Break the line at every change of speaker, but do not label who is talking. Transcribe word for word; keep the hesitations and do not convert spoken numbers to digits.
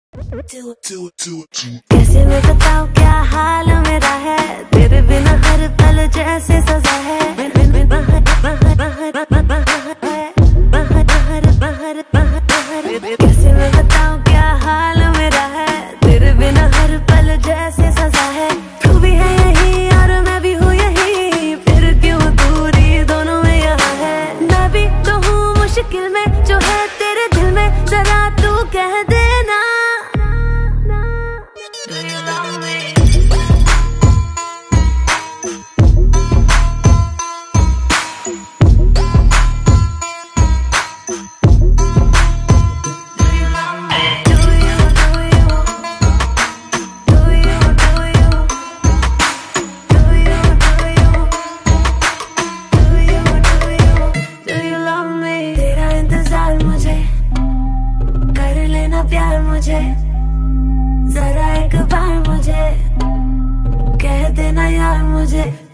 कैसे मैं बताऊं क्या हाल मेरा है, तेरे बिना हर पल जैसे सजा है। कैसे मैं बताऊं क्या हाल मेरा है, तेरे बिना हर पल जैसे सजा है। तू भी है यही और मैं भी हूँ यही, फिर क्यों दूरी दोनों में यहाँ है। मैं भी तो हूँ मुश्किल में, जो है तेरे दिल में जरा तू कह देना। Do you love me? प्यार मुझे जरा एक बार मुझे कह देना यार मुझे।